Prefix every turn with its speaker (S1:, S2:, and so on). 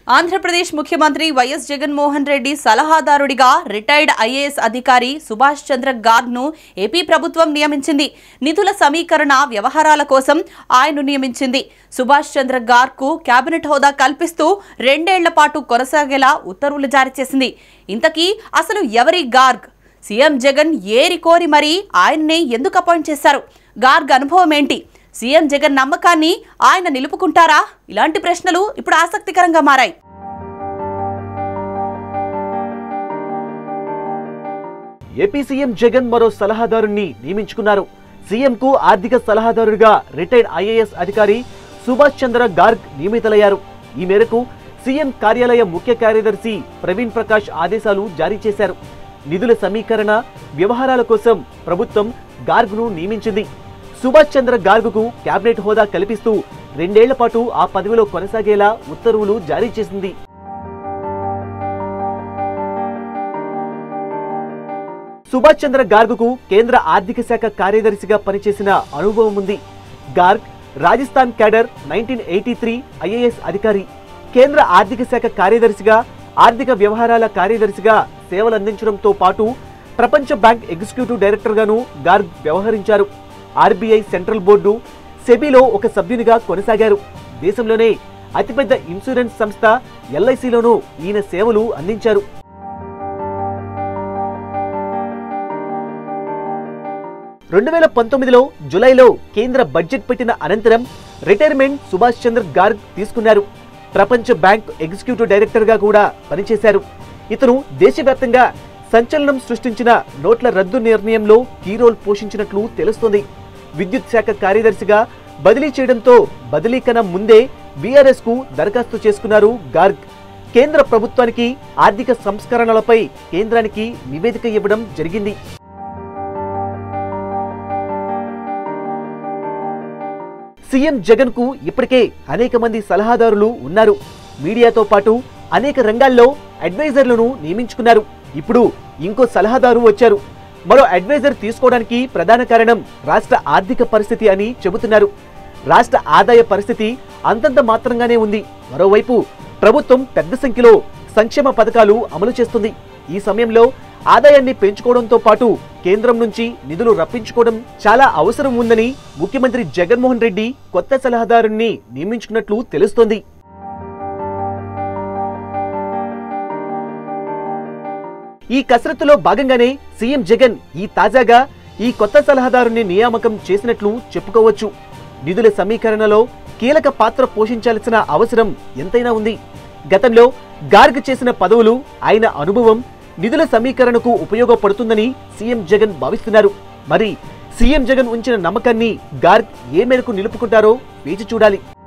S1: ఆంధ్రప్రదేశ్ ముఖ్యమంత్రి వైఎస్ జగన్మోహన్ రెడ్డి సలహాదారుడిగా retired IAS అధికారి సుభాష్ చంద్ర గార్గ్ ను ఏపీ ప్రభుత్వం నియమించింది. నిధుల సమీకరణ వ్యవహారాల కోసం ఆయన్ను నియమించింది. సుభాష్ చంద్ర గార్గ్ కు కేబినెట్ హోదా కల్పిస్తూ 2 ఏళ్ల పాటు కొనసాగేలా ఉత్తర్వులు జారీ చేసింది. ఇంతకీ అసలు ఎవరి గార్గ్? సీఎం జగన్ ఏరి కోరి మరీ ఆయన్నే ఎందుకు అపాయింట్ చేశారు? గార్గ్ అనుభవం ఏంటి? సీఎం జగన్ నమ్మకాన్ని ఆయన నిలుపుకుంటారా? ఇలాంటి ప్రశ్నలు ఇప్పుడు ఆసక్తికరంగా మారాయి.
S2: ఏపీ సీఎం జగన్ మరో సలహాదారుని నియమించుకున్నారు. సీఎం కు ఆర్థిక సలహాదారుడిగా రిటైర్డ్ ఐఏఎస్ అధికారి సుభాష్ చంద్ర గార్గ్ నియమితులయ్యారు. ఈ మేరకు సీఎం కార్యాలయ ముఖ్య కార్యదర్శి ప్రవీణ్ ప్రకాష్ ఆదేశాలు జారీ చేశారు. నిధుల సమీకరణ వ్యవహారాల కోసం ప్రభుత్వం గార్గ్ ను నియమించింది. సుభాష్ చంద్ర గార్గ్ కు కేబినెట్ హోదా కల్పిస్తూ 2 ఏళ్ల పాటు ఆ పదవిలో కొనసాగేలా ఉత్తర్వులు జారీ చేసింది. సుభాష్ చంద్ర గార్గ్ కు కేంద్ర ఆర్థిక శాఖ కార్యదర్శిగా పనిచేసిన అనుభవం ఉంది. గార్గ్ రాజస్థాన్ క్యాడర్ 1983 ఐఏఎస్ అధికారి. కేంద్ర ఆర్థిక శాఖ కార్యదర్శిగా, ఆర్థిక వ్యవహారాల కార్యదర్శిగా సేవలందించడంతో పాటు ప్రపంచ బ్యాంక్ ఎగ్జిక్యూటివ్ డైరెక్టర్ గాను గార్గ్ వ్యవహరించారు. ఆర్బీఐ సెంట్రల్ బోర్డు సెబీలో ఒక సభ్యునిగా కొనసాగారు. దేశంలోనే అతిపెద్ద ఇన్సూరెన్స్ సంస్థ ఎల్ఐసిలోనూ ఈయన సేవలు అందించారు. (2019) జులైలో కేంద్ర బడ్జెట్ పెట్టిన అనంతరం రిటైర్మెంట్ సుభాష్ చంద్ర గార్గ్ తీసుకున్నారు. ప్రపంచ బ్యాంక్ ఎగ్జిక్యూటివ్ డైరెక్టర్ గా కూడా పనిచేశారు. ఇతను దేశవ్యాప్తంగా సంచలనం సృష్టించిన నోట్ల రద్దు నిర్ణయంలో కీ రోల్ పోషించినట్లు తెలుస్తోంది. విద్యుత్ శాఖ కార్యదర్శిగా బదిలీ చేయడంతో బదిలీ కన్నా ముందే బీఆర్ఎస్ కు దరఖాస్తు చేసుకున్నారు గార్గ్. కేంద్ర ప్రభుత్వానికి ఆర్థిక సంస్కరణలపై కేంద్రానికి నివేదిక ఇవ్వడం జరిగింది. సీఎం జగన్ కు ఇప్పటికే అనేక మంది సలహాదారులు ఉన్నారు. మీడియాతో పాటు అనేక రంగాల్లో అడ్వైజర్లను నియమించుకున్నారు. ఇప్పుడు ఇంకో సలహాదారు వచ్చారు. మరో అడ్వైజర్ తీసుకోవడానికి ప్రధాన కారణం రాష్ట్ర ఆర్థిక పరిస్థితి అని చెబుతున్నారు. రాష్ట్ర ఆదాయ పరిస్థితి అంతంత మాత్రంగానే ఉంది. మరోవైపు ప్రభుత్వం పెద్ద సంఖ్యలో సంక్షేమ పథకాలు అమలు చేస్తుంది. ఈ సమయంలో ఆదాయాన్ని పెంచుకోవడంతో పాటు కేంద్రం నుంచి నిధులు రప్పించుకోవడం చాలా అవసరం ఉందని ముఖ్యమంత్రి జగన్మోహన్ రెడ్డి కొత్త సలహాదారుని నియమించుకున్నట్లు తెలుస్తోంది. ఈ కసరత్తులో భాగంగానే సీఎం జగన్ తాజాగా ఈ కొత్త సలహాదారుని నియామకం చేసినట్లు చెప్పుకోవచ్చు. నిధుల సమీకరణలో కీలక పాత్ర పోషించాల్సిన అవసరం ఎంతైనా ఉంది. గతంలో గార్గ్ చేసిన పదవులు, ఆయన అనుభవం నిధుల సమీకరణకు ఉపయోగపడుతుందని సీఎం జగన్ భావిస్తున్నారు. మరి సీఎం జగన్ ఉంచిన నమ్మకాన్ని గార్గ్ ఏ మేరకు నిలుపుకుంటారో వేచి చూడాలి.